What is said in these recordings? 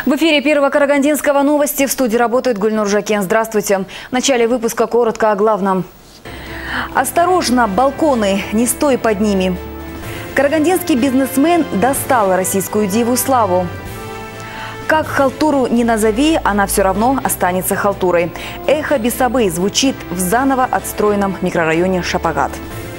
В эфире Первого Карагандинского новости. В студии работает Гульнур Жакен. Здравствуйте. В начале выпуска коротко о главном. Осторожно, балконы, не стой под ними. Карагандинский бизнесмен достал российскую диву Славу. Как халтуру не назови, она все равно останется халтурой. Эхо Бесабы звучит в заново отстроенном микрорайоне Шапагат.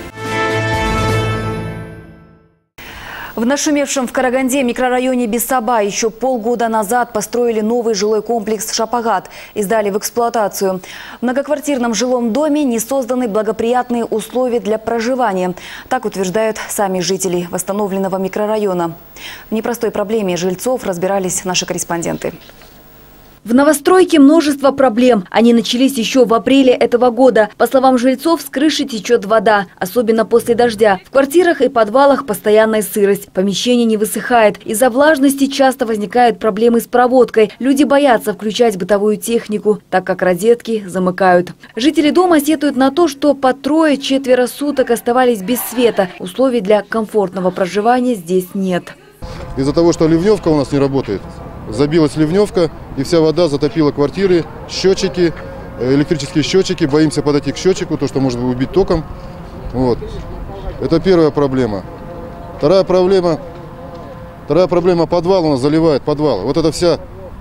В нашумевшем в Караганде микрорайоне Бесаба еще полгода назад построили новый жилой комплекс Шапагат и сдали в эксплуатацию. В многоквартирном жилом доме не созданы благоприятные условия для проживания. Так утверждают сами жители восстановленного микрорайона. В непростой проблеме жильцов разбирались наши корреспонденты. В новостройке множество проблем. Они начались еще в апреле этого года. По словам жильцов, с крыши течет вода, особенно после дождя. В квартирах и подвалах постоянная сырость. Помещение не высыхает. Из-за влажности часто возникают проблемы с проводкой. Люди боятся включать бытовую технику, так как розетки замыкают. Жители дома сетуют на то, что по 3-4 суток оставались без света. Условий для комфортного проживания здесь нет. Из-за того, что ливневка у нас не работает, забилась ливневка, и вся вода затопила квартиры, счетчики, электрические счетчики. Боимся подойти к счетчику, то, что может убить током. Вот. Это первая проблема. Вторая проблема, подвал у нас заливает подвал. Вот эта вся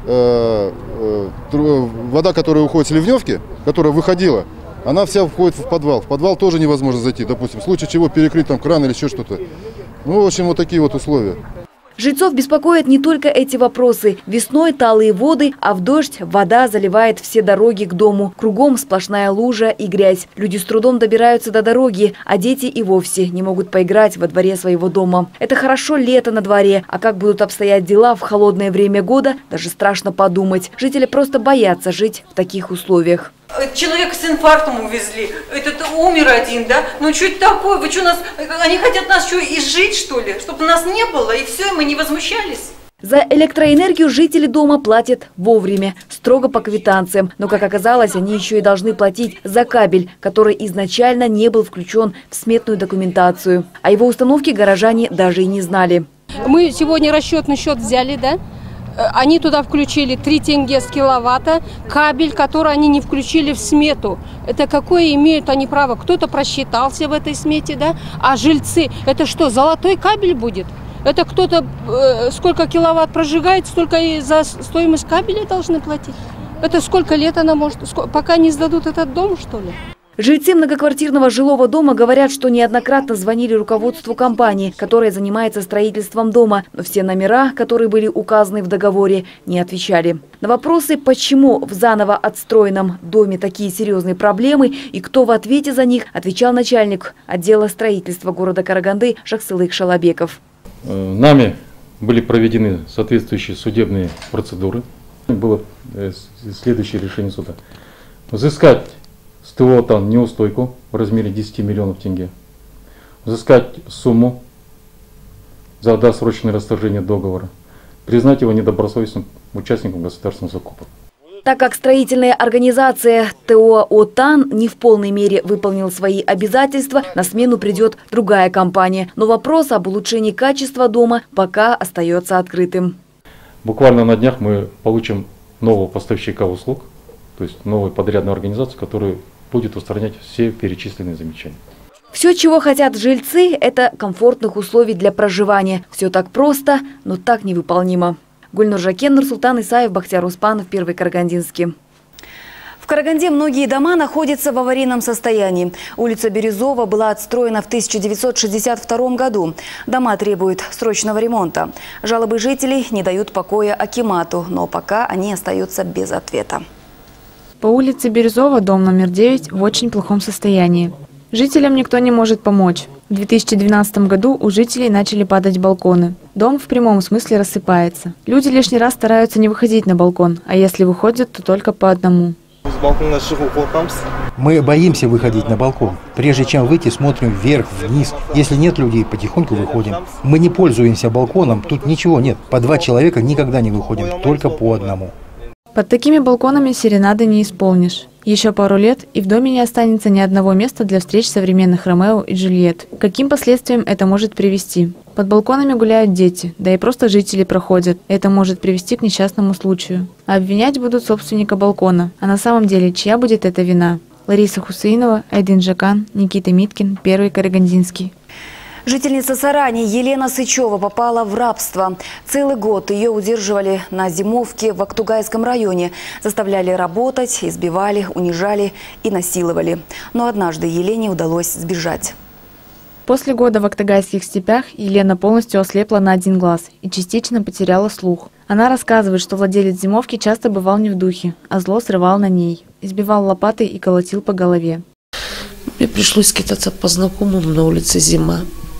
вода, которая уходит с ливневки, которая выходила, она вся входит в подвал. В подвал тоже невозможно зайти, допустим, в случае чего перекрыть там кран или еще что-то. Ну, в общем, вот такие вот условия. Жильцов беспокоят не только эти вопросы. Весной талые воды, а в дождь вода заливает все дороги к дому. Кругом сплошная лужа и грязь. Люди с трудом добираются до дороги, а дети и вовсе не могут поиграть во дворе своего дома. Это хорошо лето на дворе, а как будут обстоять дела в холодное время года, даже страшно подумать. Жители просто боятся жить в таких условиях. Человека с инфарктом увезли, этот умер один, да? Ну что это такое? Вы что, они хотят нас что, изжить, что ли? Чтобы нас не было, и все, и мы не возмущались? За электроэнергию жители дома платят вовремя, строго по квитанциям. Но, как оказалось, они еще и должны платить за кабель, который изначально не был включен в сметную документацию. О его установке горожане даже и не знали. Мы сегодня расчетный счет взяли, да? Они туда включили 3 тенге с киловатта, кабель, который они не включили в смету. Это какое имеют они право? Кто-то просчитался в этой смете, да? А жильцы, это что, золотой кабель будет? Это кто-то сколько киловатт прожигает, столько и за стоимость кабеля должны платить? Это сколько лет она может, пока не сдадут этот дом, что ли? Жильцы многоквартирного жилого дома говорят, что неоднократно звонили руководству компании, которая занимается строительством дома, но все номера, которые были указаны в договоре, не отвечали. На вопросы, почему в заново отстроенном доме такие серьезные проблемы и кто в ответе за них, отвечал начальник отдела строительства города Караганды Жаксылык Шалабеков. Нами были проведены соответствующие судебные процедуры. Было следующее решение суда. Взыскать с ТО неустойку в размере 10 миллионов тенге. Взыскать сумму за досрочное расторжение договора. Признать его недобросовестным участником государственных закупок. Так как строительная организация ТО «Отан» не в полной мере выполнила свои обязательства, на смену придет другая компания. Но вопрос об улучшении качества дома пока остается открытым. Буквально на днях мы получим нового поставщика услуг, то есть новую подрядную организацию, которая будет устранять все перечисленные замечания. Все, чего хотят жильцы, это комфортных условий для проживания. Все так просто, но так невыполнимо. Гульнур Жакен, Нурсултан Исаев, Бахтияр Успанов, Первый Карагандинский. В Караганде многие дома находятся в аварийном состоянии. Улица Бирюзова была отстроена в 1962 году. Дома требуют срочного ремонта. Жалобы жителей не дают покоя акимату, но пока они остаются без ответа. По улице Бирюзова, дом номер 9, в очень плохом состоянии. Жителям никто не может помочь. В 2012 году у жителей начали падать балконы. Дом в прямом смысле рассыпается. Люди лишний раз стараются не выходить на балкон, а если выходят, то только по одному. Мы боимся выходить на балкон. Прежде чем выйти, смотрим вверх, вниз. Если нет людей, потихоньку выходим. Мы не пользуемся балконом, тут ничего нет. По 2 человека никогда не выходим, только по одному. Под такими балконами серенады не исполнишь. Еще пару лет, и в доме не останется ни одного места для встреч современных Ромео и Джульетт. К каким последствиям это может привести? Под балконами гуляют дети, да и просто жители проходят. Это может привести к несчастному случаю. А обвинять будут собственника балкона. А на самом деле, чья будет эта вина? Лариса Хусейнова, Айдин Жакан, Никита Миткин, Первый Карагандинский. Жительница Сарани Елена Сычева попала в рабство. Целый год ее удерживали на зимовке в Актугайском районе. Заставляли работать, избивали, унижали и насиловали. Но однажды Елене удалось сбежать. После года в Актугайских степях Елена полностью ослепла на один глаз и частично потеряла слух. Она рассказывает, что владелец зимовки часто бывал не в духе, а зло срывал на ней. Избивал лопатой и колотил по голове. Мне пришлось скитаться по знакомым на улице Зима.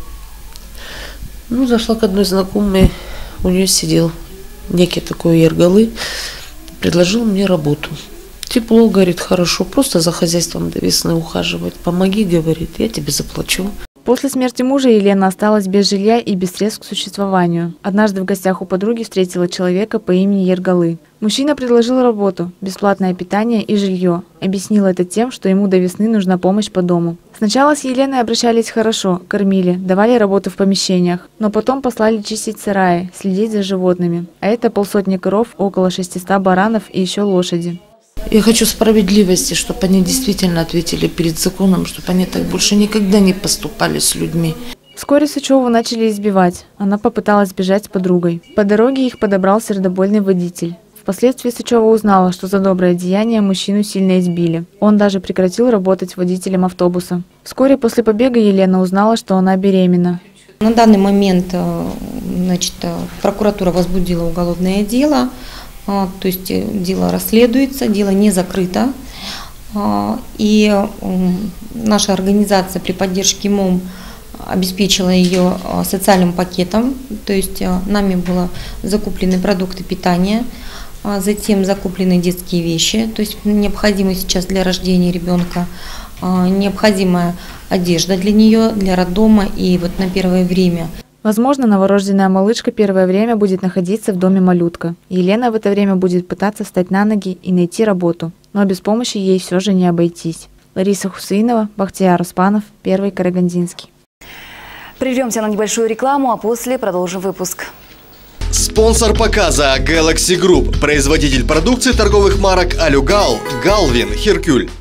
Зашла к одной знакомой, у нее сидел некий такой Ергалы, предложил мне работу. Тепло, говорит, хорошо, просто за хозяйством до весны ухаживать. Помоги, говорит, я тебе заплачу. После смерти мужа Елена осталась без жилья и без средств к существованию. Однажды в гостях у подруги встретила человека по имени Ергалы. Мужчина предложил работу, бесплатное питание и жилье. Объяснил это тем, что ему до весны нужна помощь по дому. Сначала с Еленой обращались хорошо, кормили, давали работу в помещениях. Но потом послали чистить сараи, следить за животными. А это 500 коров, около 600 баранов и еще лошади. Я хочу справедливости, чтобы они действительно ответили перед законом, чтобы они так больше никогда не поступали с людьми. Вскоре Сычеву начали избивать. Она попыталась бежать с подругой. По дороге их подобрал сердобольный водитель. Впоследствии Сычева узнала, что за доброе деяние мужчину сильно избили. Он даже прекратил работать водителем автобуса. Вскоре после побега Елена узнала, что она беременна. На данный момент прокуратура возбудила уголовное дело. То есть дело расследуется, дело не закрыто. И наша организация при поддержке МОМ обеспечила ее социальным пакетом. То есть нами были закуплены продукты питания, затем закуплены детские вещи, то есть необходимые сейчас для рождения ребенка, необходимая одежда для нее, для роддома и вот на первое время. Возможно, новорожденная малышка первое время будет находиться в доме малютка. Елена в это время будет пытаться встать на ноги и найти работу. Но без помощи ей все же не обойтись. Лариса Хусейнова, Бахтияр Успанов, Первый Карагандинский. Прервемся на небольшую рекламу, а после продолжим выпуск. Спонсор показа Galaxy Group, производитель продукции торговых марок Алюгал, Галвин, Херкюль.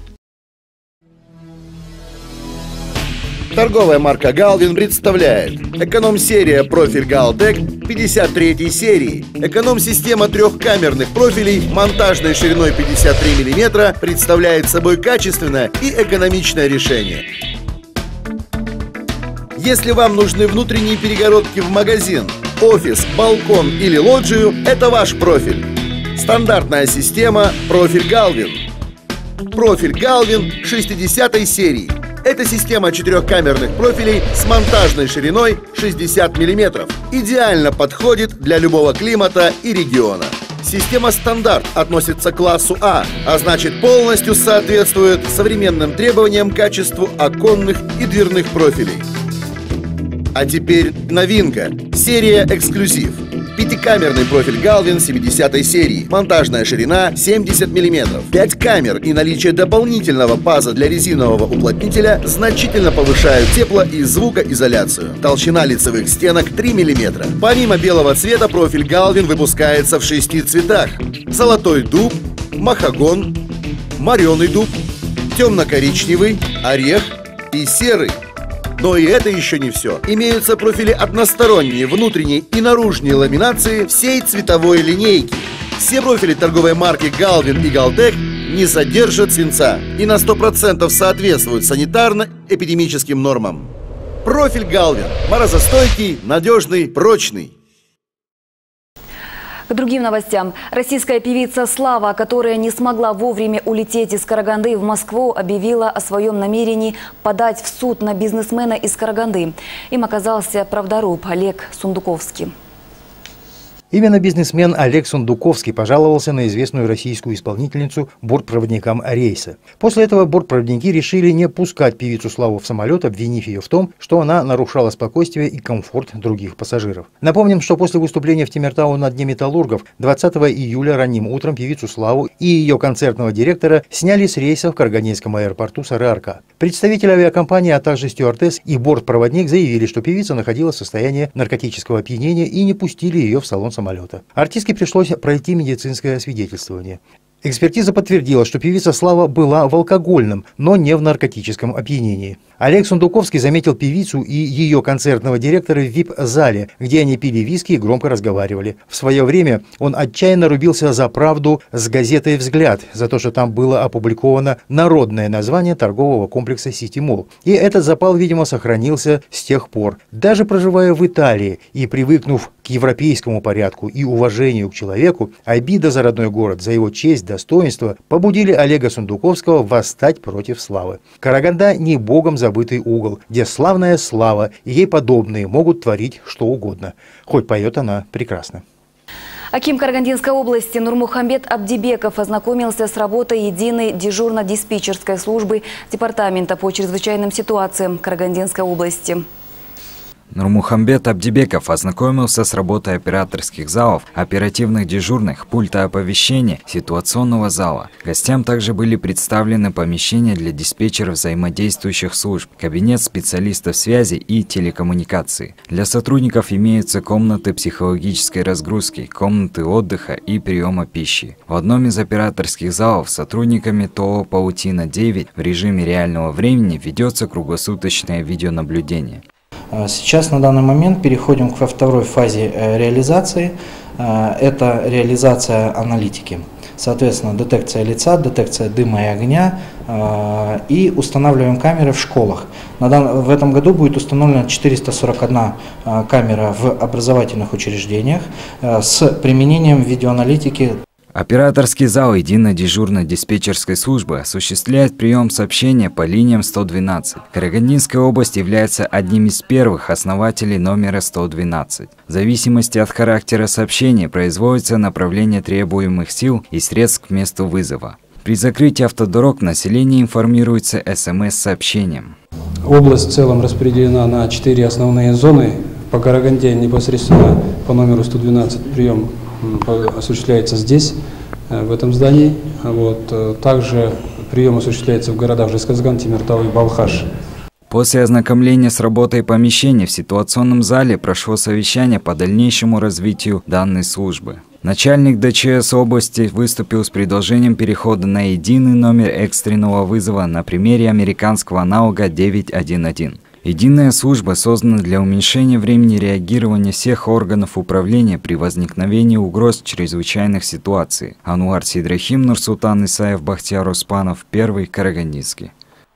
Торговая марка Галвин представляет эконом-серия профиль Галтек 53 серии. Эконом-система трехкамерных профилей монтажной шириной 53 мм представляет собой качественное и экономичное решение. Если вам нужны внутренние перегородки в магазин, офис, балкон или лоджию, это ваш профиль. Стандартная система профиль Галвин. Профиль Галвин 60 серии. Это система четырехкамерных профилей с монтажной шириной 60 мм. Идеально подходит для любого климата и региона. Система стандарт относится к классу А, а значит полностью соответствует современным требованиям к качеству оконных и дверных профилей. А теперь новинка. Серия «Эксклюзив». Пятикамерный профиль Галвин 70 серии. Монтажная ширина 70 мм. 5 камер и наличие дополнительного паза для резинового уплотнителя значительно повышают тепло- и звукоизоляцию. Толщина лицевых стенок 3 мм. Помимо белого цвета, профиль Галвин выпускается в 6 цветах. Золотой дуб, махагон, мореный дуб, темно-коричневый, орех и серый. Но и это еще не все. Имеются профили односторонние, внутренние и наружные ламинации всей цветовой линейки. Все профили торговой марки Галвин и Галтек не содержат свинца и на 100% соответствуют санитарно-эпидемическим нормам. Профиль Галвин. Морозостойкий, надежный, прочный. К другим новостям. Российская певица Слава, которая не смогла вовремя улететь из Караганды в Москву, объявила о своем намерении подать в суд на бизнесмена из Караганды. Им оказался правдоруб Олег Сундуковский. Именно бизнесмен Олег Сундуковский пожаловался на известную российскую исполнительницу бортпроводникам рейса. После этого бортпроводники решили не пускать певицу Славу в самолет, обвинив ее в том, что она нарушала спокойствие и комфорт других пассажиров. Напомним, что после выступления в Темиртау на Дне металлургов 20 июля ранним утром певицу Славу и ее концертного директора сняли с рейса в Карагандинском аэропорту Сары-Арка. Представители авиакомпании, а также стюардесс и бортпроводник заявили, что певица находилась в состоянии наркотического опьянения и не пустили ее в салон самолета. Артистке пришлось пройти медицинское освидетельствование. Экспертиза подтвердила, что певица Слава была в алкогольном, но не в наркотическом опьянении. Олег Сундуковский заметил певицу и ее концертного директора в VIP-зале, где они пили виски и громко разговаривали. В свое время он отчаянно рубился за правду с газетой «Взгляд», за то, что там было опубликовано народное название торгового комплекса «Сити Молл». И этот запал, видимо, сохранился с тех пор. Даже проживая в Италии и привыкнув к европейскому порядку и уважению к человеку, обида за родной город, за его честь, достоинство побудили Олега Сундуковского восстать против Славы. Караганда не богом забытый угол, где славная Слава и ей подобные могут творить что угодно. Хоть поет она прекрасно. Аким Карагандинской области Нурмухамбет Абдибеков ознакомился с работой единой дежурно-диспетчерской службы Департамента по чрезвычайным ситуациям Карагандинской области. Нурмухамбет Абдибеков ознакомился с работой операторских залов, оперативных дежурных, пульта оповещения, ситуационного зала. Гостям также были представлены помещения для диспетчеров взаимодействующих служб, кабинет специалистов связи и телекоммуникации. Для сотрудников имеются комнаты психологической разгрузки, комнаты отдыха и приема пищи. В одном из операторских залов сотрудниками ТО «Паутина-9» в режиме реального времени ведется круглосуточное видеонаблюдение. Сейчас на данный момент переходим ко второй фазе реализации. Это реализация аналитики. Соответственно, детекция лица, детекция дыма и огня и устанавливаем камеры в школах. В этом году будет установлена 441 камера в образовательных учреждениях с применением видеоаналитики. Операторский зал единой дежурно-диспетчерской службы осуществляет прием сообщения по линиям 112. Карагандинская область является одним из первых основателей номера 112. В зависимости от характера сообщения производится направление требуемых сил и средств к месту вызова. При закрытии автодорог население информируется СМС-сообщением. Область в целом распределена на 4 основные зоны. По Караганде непосредственно по номеру 112 прием осуществляется здесь, в этом здании. Также прием осуществляется в городах Жезказган, Темиртау и Балхаш. После ознакомления с работой помещений в ситуационном зале прошло совещание по дальнейшему развитию данной службы. Начальник ДЧС области выступил с предложением перехода на единый номер экстренного вызова на примере американского аналога 911. Единая служба создана для уменьшения времени реагирования всех органов управления при возникновении угроз чрезвычайных ситуаций. Ануар Сидрахим, Нурсултан Исаев, Бахтияр Успанов, Первый Карагандинский.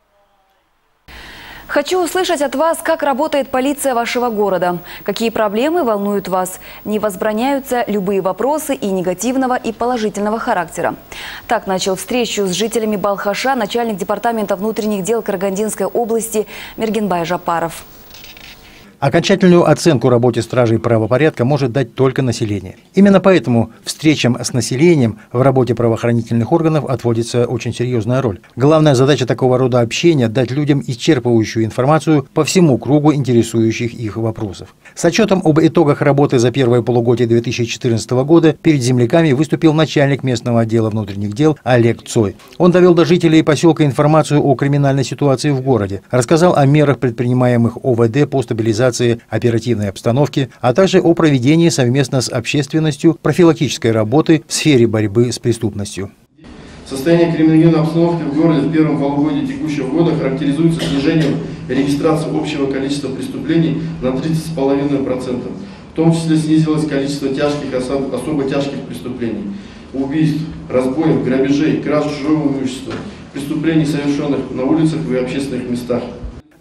Хочу услышать от вас, как работает полиция вашего города. Какие проблемы волнуют вас? Не возбраняются любые вопросы и негативного, и положительного характера. Так начал встречу с жителями Балхаша начальник департамента внутренних дел Карагандинской области Мергенбай Жапаров. Окончательную оценку работе стражей правопорядка может дать только население. Именно поэтому встречам с населением в работе правоохранительных органов отводится очень серьезная роль. Главная задача такого рода общения – дать людям исчерпывающую информацию по всему кругу интересующих их вопросов. С отчетом об итогах работы за первое полугодие 2014 года перед земляками выступил начальник местного отдела внутренних дел Олег Цой. Он довел до жителей поселка информацию о криминальной ситуации в городе, рассказал о мерах, предпринимаемых ОВД по стабилизации оперативной обстановки, а также о проведении совместно с общественностью профилактической работы в сфере борьбы с преступностью. Состояние криминогенной обстановки в городе в первом полугодии текущего года характеризуется снижением регистрации общего количества преступлений на 30,5%. В том числе снизилось количество тяжких и особо тяжких преступлений: убийств, разбоев, грабежей, краж чужого имущества, преступлений, совершенных на улицах и общественных местах.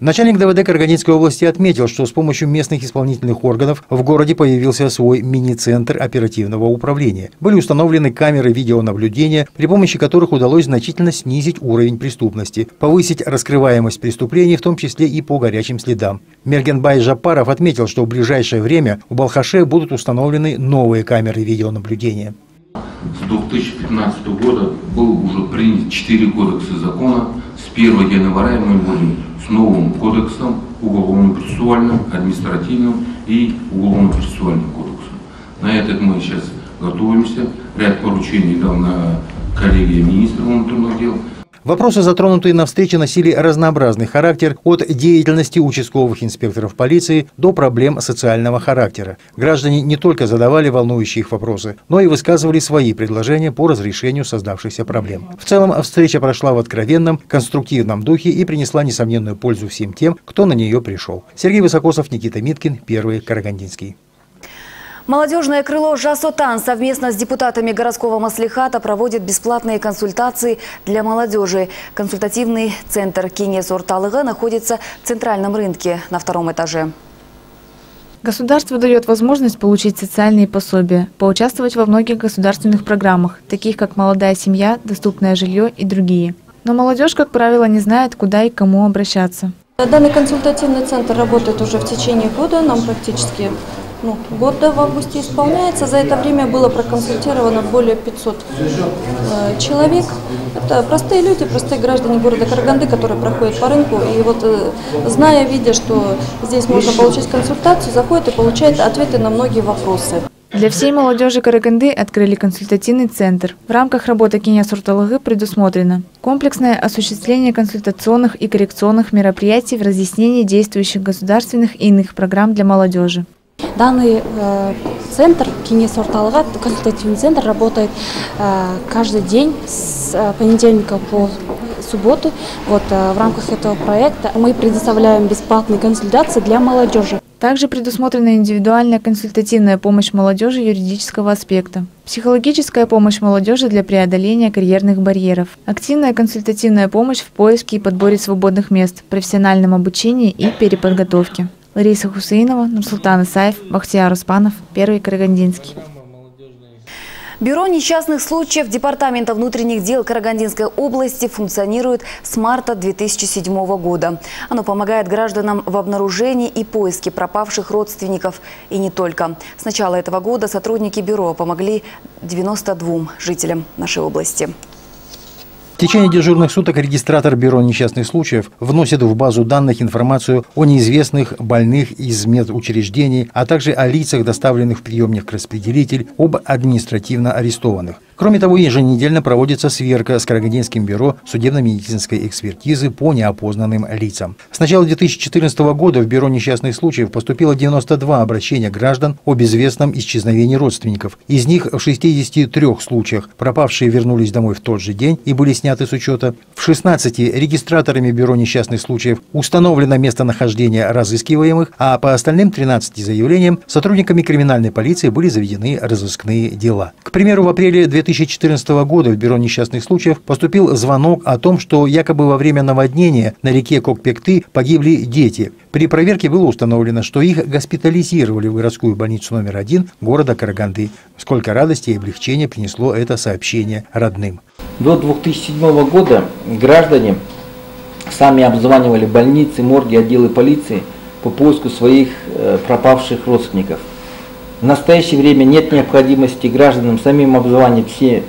Начальник ДВД Карагандинской области отметил, что с помощью местных исполнительных органов в городе появился свой мини-центр оперативного управления. Были установлены камеры видеонаблюдения, при помощи которых удалось значительно снизить уровень преступности, повысить раскрываемость преступлений, в том числе и по горячим следам. Мергенбай Жапаров отметил, что в ближайшее время в Балхаше будут установлены новые камеры видеонаблюдения. С 2015 года был уже принят 4 кодекса закона. С 1 января мы будем с новым кодексом, уголовно-процессуальным, административным и уголовно-процессуальным кодексом. На этот мы сейчас готовимся. Ряд поручений дал на коллегию министра внутренних дел. Вопросы, затронутые на встрече, носили разнообразный характер, от деятельности участковых инспекторов полиции до проблем социального характера. Граждане не только задавали волнующие их вопросы, но и высказывали свои предложения по разрешению создавшихся проблем. В целом, встреча прошла в откровенном, конструктивном духе и принесла несомненную пользу всем тем, кто на нее пришел. Сергей Высокосов, Никита Миткин, Первый Карагандинский. Молодежное крыло «Жасотан» совместно с депутатами городского маслихата проводит бесплатные консультации для молодежи. Консультативный центр Кеңес Орталыгы находится в центральном рынке на 2-м этаже. Государство дает возможность получить социальные пособия, поучаствовать во многих государственных программах, таких как «Молодая семья», «Доступное жилье» и другие. Но молодежь, как правило, не знает, куда и к кому обращаться. Данный консультативный центр работает уже в течение года, нам практически год в августе исполняется. За это время было проконсультировано более 500 человек. Это простые люди, простые граждане города Караганды, которые проходят по рынку. И вот, зная, видя, что здесь можно получить консультацию, заходят и получают ответы на многие вопросы. Для всей молодежи Караганды открыли консультативный центр. В рамках работы Кеңес Орталыгы предусмотрено комплексное осуществление консультационных и коррекционных мероприятий в разъяснении действующих государственных и иных программ для молодежи. Данный центр, Кеңес Орталыгы, консультативный центр, работает каждый день с понедельника по субботу. Вот, в рамках этого проекта мы предоставляем бесплатные консультации для молодежи. Также предусмотрена индивидуальная консультативная помощь молодежи юридического аспекта, психологическая помощь молодежи для преодоления карьерных барьеров, активная консультативная помощь в поиске и подборе свободных мест, профессиональном обучении и переподготовке. Лариса Хусейнова, Нурсултан Исаев, Бахтияр Успанов, Первый Карагандинский. Бюро несчастных случаев Департамента внутренних дел Карагандинской области функционирует с марта 2007 года. Оно помогает гражданам в обнаружении и поиске пропавших родственников. И не только. С начала этого года сотрудники бюро помогли 92 жителям нашей области. В течение дежурных суток регистратор Бюро несчастных случаев вносит в базу данных информацию о неизвестных больных из медучреждений, а также о лицах, доставленных в приемник-распределитель, об административно арестованных. Кроме того, еженедельно проводится сверка с Карагандинским бюро судебно-медицинской экспертизы по неопознанным лицам. С начала 2014 года в Бюро несчастных случаев поступило 92 обращения граждан об известном исчезновении родственников. Из них в 63 случаях пропавшие вернулись домой в тот же день и были сняты с учета. В 16 регистраторами Бюро несчастных случаев установлено местонахождение разыскиваемых, а по остальным 13 заявлениям сотрудниками криминальной полиции были заведены разыскные дела. К примеру, в апреле 2014 года в Бюро несчастных случаев поступил звонок о том, что якобы во время наводнения на реке Кокпекты погибли дети. При проверке было установлено, что их госпитализировали в городскую больницу номер 1 города Караганды. Сколько радости и облегчения принесло это сообщение родным. До 2007 года граждане сами обзванивали больницы, морги, отделы полиции по поиску своих пропавших родственников. В настоящее время нет необходимости гражданам самим обзванивать все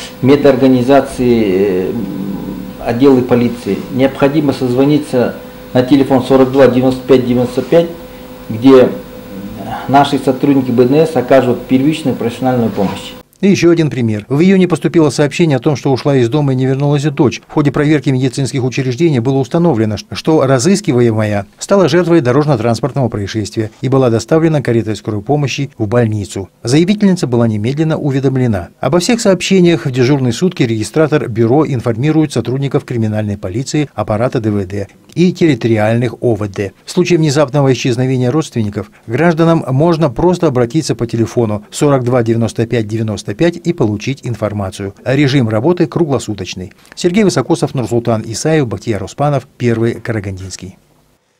медорганизации, отделы полиции. Необходимо созвониться на телефон 42 95 95, где наши сотрудники БНС окажут первичную профессиональную помощь. И еще один пример. В июне поступило сообщение о том, что ушла из дома и не вернулась дочь. В ходе проверки медицинских учреждений было установлено, что разыскиваемая стала жертвой дорожно-транспортного происшествия и была доставлена каретой скорой помощи в больницу. Заявительница была немедленно уведомлена. Обо всех сообщениях в дежурные сутки регистратор бюро информирует сотрудников криминальной полиции, аппарата ДВД и территориальных ОВД. В случае внезапного исчезновения родственников гражданам можно просто обратиться по телефону 42 95 95 и получить информацию. Режим работы круглосуточный. Сергей Высокосов, Нурсултан Исаев, Бахтияр Успанов, Первый Карагандинский.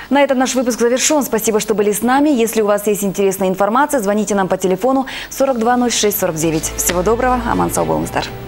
На этом наш выпуск завершен. Спасибо, что были с нами. Если у вас есть интересная информация, звоните нам по телефону 42 06 49. Всего доброго. Аман сау болыңыздар.